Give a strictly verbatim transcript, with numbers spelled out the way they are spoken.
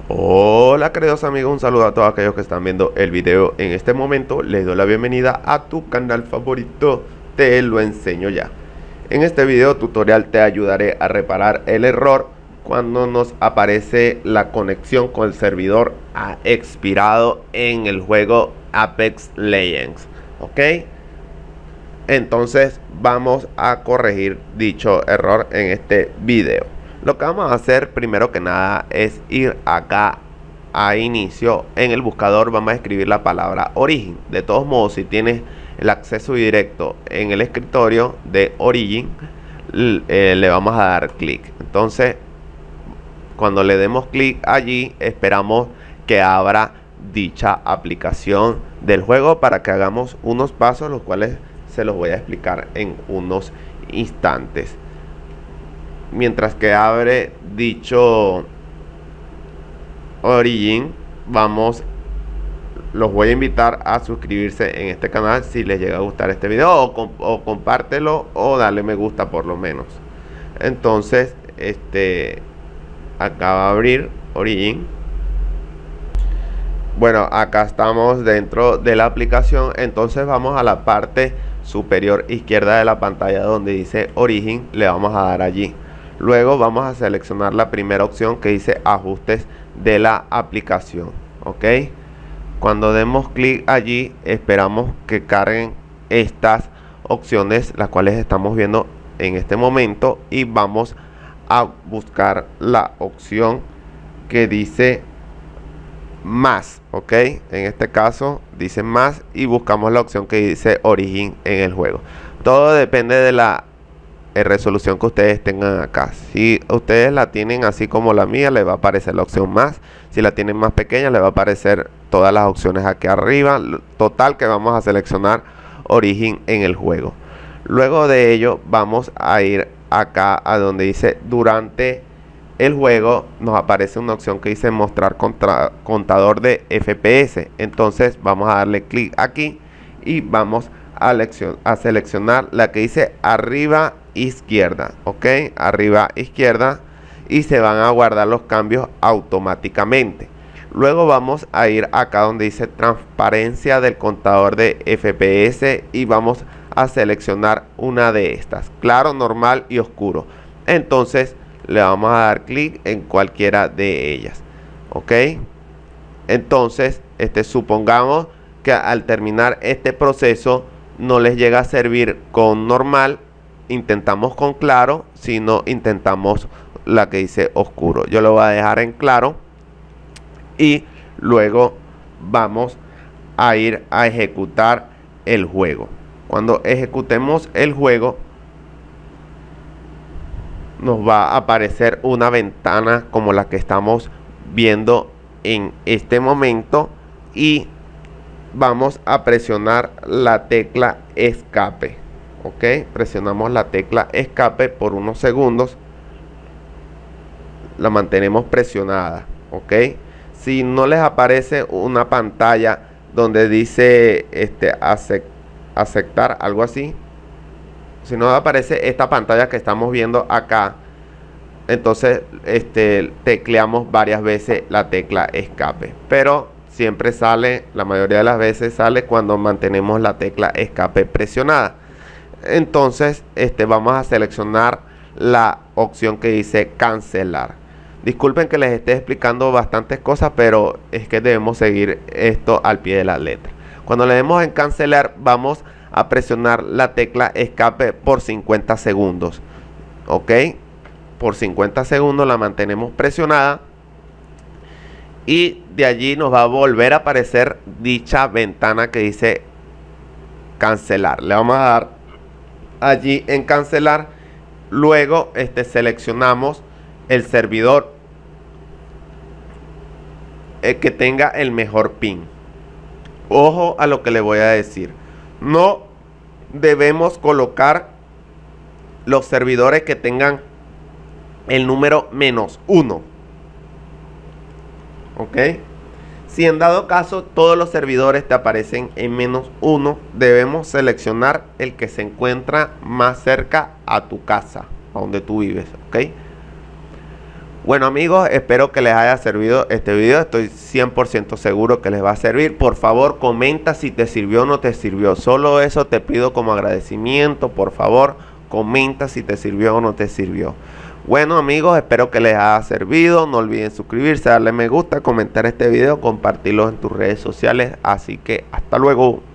Hola queridos amigos, un saludo a todos aquellos que están viendo el video en este momento. Les doy la bienvenida a tu canal favorito, Te Lo Enseño Ya. En este video tutorial te ayudaré a reparar el error cuando nos aparece la conexión con el servidor ha expirado en el juego Apex Legends. Ok, entonces vamos a corregir dicho error en este video. Lo que vamos a hacer primero que nada es ir acá a inicio. En el buscador vamos a escribir la palabra Origin. De todos modos, si tienes el acceso directo en el escritorio de Origin, eh, le vamos a dar clic. Entonces cuando le demos clic allí, esperamos que abra dicha aplicación del juego para que hagamos unos pasos, los cuales se los voy a explicar en unos instantes. Mientras que abre dicho Origin, vamos, los voy a invitar a suscribirse en este canal si les llega a gustar este video, o, comp o compártelo o dale me gusta por lo menos. Entonces, este acaba de abrir Origin. Bueno, acá estamos dentro de la aplicación. Entonces vamos a la parte superior izquierda de la pantalla donde dice Origin, le vamos a dar allí. Luego vamos a seleccionar la primera opción que dice ajustes de la aplicación. Ok, cuando demos clic allí, esperamos que carguen estas opciones, las cuales estamos viendo en este momento, y vamos a buscar la opción que dice más. Ok, en este caso dice más y buscamos la opción que dice Origin en el juego. Todo depende de la resolución que ustedes tengan acá. Si ustedes la tienen así como la mía, le va a aparecer la opción más. Si la tienen más pequeña, le va a aparecer todas las opciones aquí arriba. Total que vamos a seleccionar Origin en el juego. Luego de ello vamos a ir acá a donde dice durante el juego. Nos aparece una opción que dice mostrar contra, contador de F P S. Entonces vamos a darle clic aquí y vamos a, a seleccionar la que dice arriba izquierda. Ok, arriba izquierda, y se van a guardar los cambios automáticamente. Luego vamos a ir acá donde dice transparencia del contador de F P S y vamos a seleccionar una de estas, claro, normal y oscuro. Entonces le vamos a dar clic en cualquiera de ellas. Ok, entonces este supongamos que al terminar este proceso no les llega a servir con normal, intentamos con claro, si no intentamos la que dice oscuro. Yo lo voy a dejar en claro y luego vamos a ir a ejecutar el juego. Cuando ejecutemos el juego nos va a aparecer una ventana como la que estamos viendo en este momento y vamos a presionar la tecla escape. Ok, presionamos la tecla escape por unos segundos, la mantenemos presionada. Ok, si no les aparece una pantalla donde dice este aceptar, algo así, si no aparece esta pantalla que estamos viendo acá, entonces este tecleamos varias veces la tecla escape, pero siempre sale, la mayoría de las veces sale cuando mantenemos la tecla escape presionada. Entonces este vamos a seleccionar la opción que dice cancelar. Disculpen que les esté explicando bastantes cosas, pero es que debemos seguir esto al pie de la letra. Cuando le demos en cancelar, vamos a presionar la tecla escape por cincuenta segundos. Ok, por cincuenta segundos la mantenemos presionada y de allí nos va a volver a aparecer dicha ventana que dice cancelar. Le vamos a dar allí en cancelar. Luego este seleccionamos el servidor eh, que tenga el mejor ping. Ojo a lo que le voy a decir, no debemos colocar los servidores que tengan el número menos uno. Ok, si en dado caso todos los servidores te aparecen en menos uno, debemos seleccionar el que se encuentra más cerca a tu casa, a donde tú vives. Ok, Bueno amigos, espero que les haya servido este video. Estoy cien por ciento seguro que les va a servir. Por favor, comenta si te sirvió o no te sirvió. Solo eso te pido como agradecimiento. Por favor, comenta si te sirvió o no te sirvió. Bueno amigos, espero que les haya servido. No olviden suscribirse, darle me gusta, comentar este video, compartirlo en tus redes sociales. Así que hasta luego.